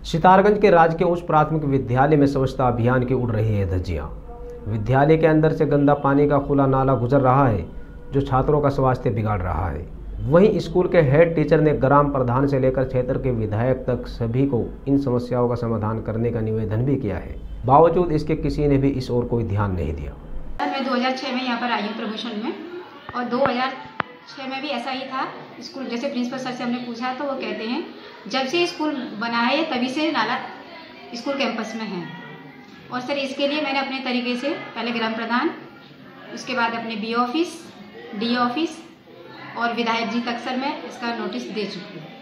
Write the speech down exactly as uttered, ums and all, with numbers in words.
सितारगंज के राजकीय उच्च प्राथमिक विद्यालय में स्वच्छता अभियान की उड़ रही है धज्जियां। विद्यालय के अंदर से गंदा पानी का खुला नाला गुजर रहा है, जो छात्रों का स्वास्थ्य बिगाड़ रहा है। वहीं स्कूल के हेड टीचर ने ग्राम प्रधान से लेकर क्षेत्र के विधायक तक सभी को इन समस्याओं का समाधान करने का निवेदन भी किया है। बावजूद इसके किसी ने भी इस ओर कोई ध्यान नहीं दिया। मैं दो हज़ार छह में यहाँ पर आई हूँ प्रमोशन में, और दो हज़ार छह में भी ऐसा ही था। स्कूल जैसे प्रिंसिपल सर से हमने पूछा तो वो कहते हैं जब से स्कूल बना है तभी से नाला स्कूल कैंपस में है। और सर इसके लिए मैंने अपने तरीके से पहले ग्राम प्रधान, उसके बाद अपने बी ऑफिस, डी ऑफिस और विधायक जी तक सर मैं इसका नोटिस दे चुकी हूँ।